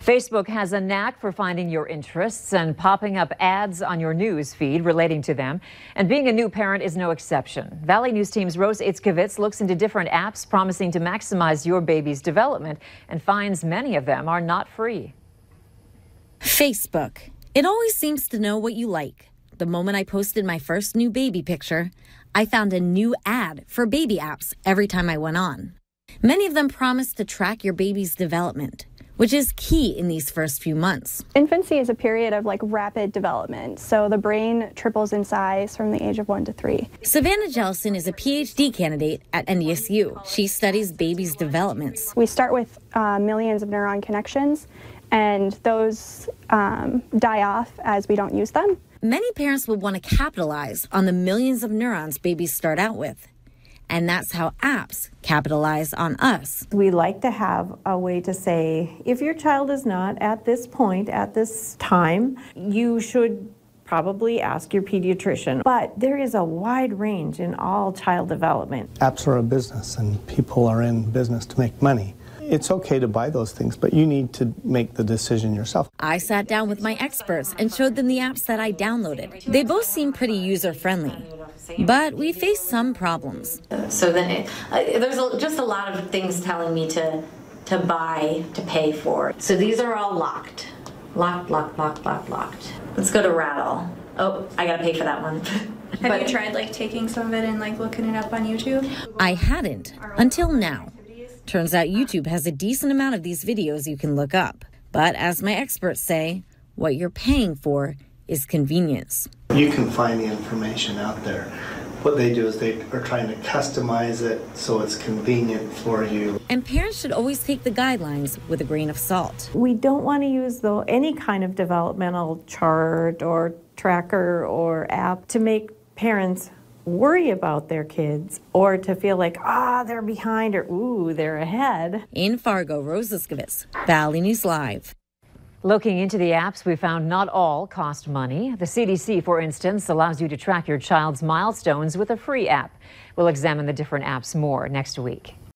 Facebook has a knack for finding your interests and popping up ads on your news feed relating to them. And being a new parent is no exception. Valley News Team's Rose Itzkovitz looks into different apps promising to maximize your baby's development and finds many of them are not free. Facebook. It always seems to know what you like. The moment I posted my first new baby picture, I found a new ad for baby apps every time I went on. Many of them promise to track your baby's development, which is key in these first few months. Infancy is a period of rapid development, so the brain triples in size from the age of 1 to 3. Savannah Jellison is a PhD candidate at NDSU. She studies babies' developments. We start with millions of neuron connections, and those die off as we don't use them. Many parents would want to capitalize on the millions of neurons babies start out with. And that's how apps capitalize on us. We like to have a way to say, if your child is not at this point, at this time, you should probably ask your pediatrician. But there is a wide range in all child development. Apps are a business and people are in business to make money. It's okay to buy those things, but you need to make the decision yourself. I sat down with my experts and showed them the apps that I downloaded. They both seem pretty user-friendly, but we face some problems. So then there's just a lot of things telling me to buy, to pay for. So these are all locked. Locked. Let's go to Rattle. Oh, I gotta pay for that one. Have you tried taking some of it and looking it up on YouTube? I hadn't until now. Turns out YouTube has a decent amount of these videos you can look up. But as my experts say, what you're paying for is convenience. You can find the information out there. What they do is they are trying to customize it so it's convenient for you. And parents should always take the guidelines with a grain of salt. We don't want to use any kind of developmental chart or tracker or app to make parents worry about their kids or to feel like, they're behind or, ooh, they're ahead. In Fargo, Rose Itzkovitz, Valley News Live. Looking into the apps, we found not all cost money. The CDC, for instance, allows you to track your child's milestones with a free app. We'll examine the different apps more next week.